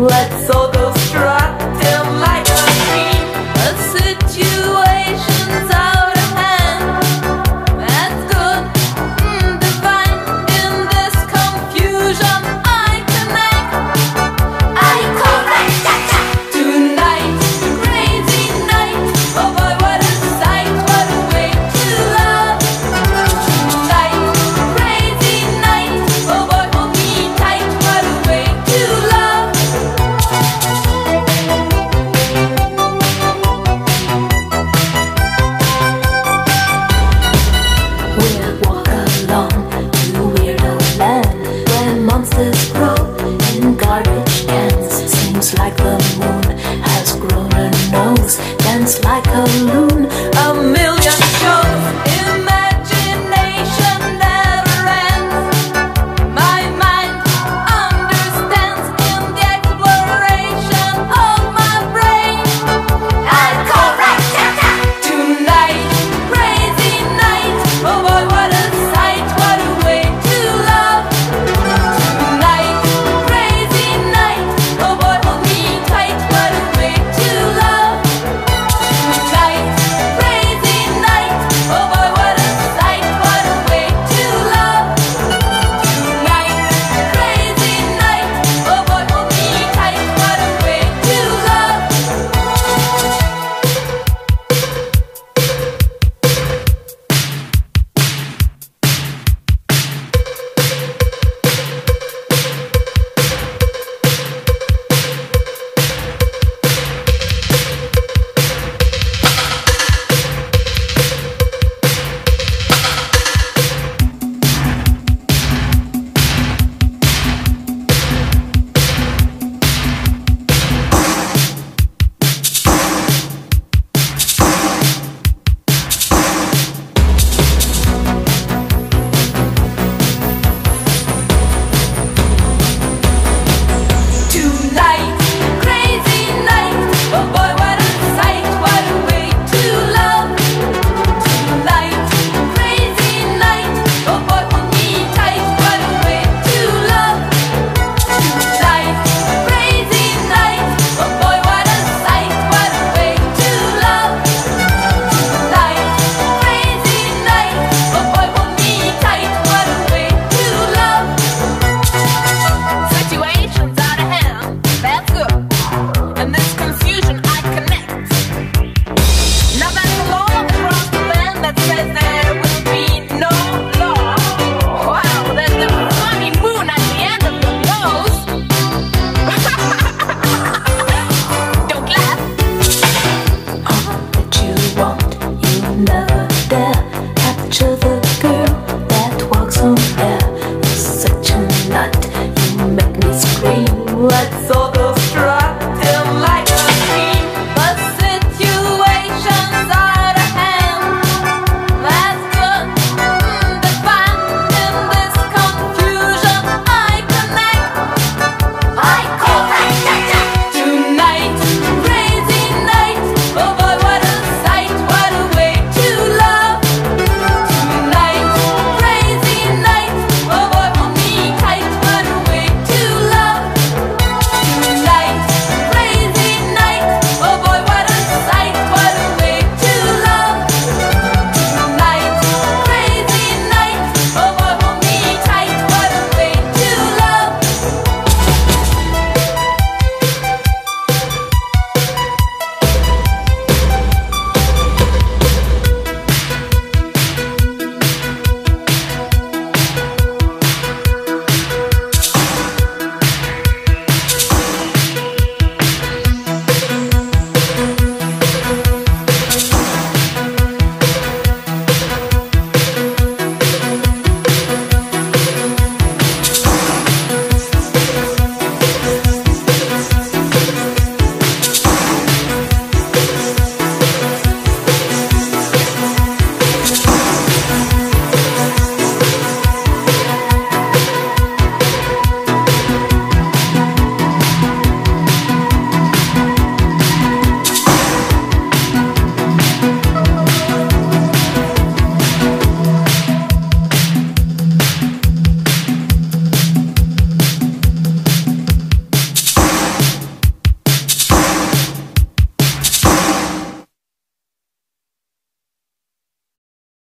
Let's all go strutting like a dream. A situation's out of hand. That's good, divine. In this confusion I connect. I correct. Tonight, crazy night. Oh boy, what a sight, what a way to love. Tonight, crazy night. Oh boy, hold me tight, what a way to love. We'll walk along to weirdo land where monsters grow in garbage cans. Seems like the moon has grown a nose, dance like a loon, a million shows. Imagination never ends. My mind understands in the exploration of my brain. I correct. Tonight, crazy night. Oh boy, what a sight, what a way to love. Tonight, crazy night. Oh boy, hold me tight, what a way to love. Tonight, crazy night. Oh boy, what a sight, what a way to love. Tonight, crazy night. Oh boy, hold me tight, what a way to love. Tonight, crazy night. Oh boy, what a sight, what a way to love. Tonight, crazy night. Oh boy, hold me tight, what a way to love. Tonight, crazy night. Oh boy, what a sight, what a way to love. Tonight, crazy night. Oh boy, hold me tight, what a way to love. Situations out of hand, that's good. In this confusion I connect. Now that's a law across the land that says there will be no law. Wow, there's the funny moon at the end of your nose. Don't laugh. That you want, you never dare capture the girl that walks on air. You're such a nut, you make me scream. Let's all go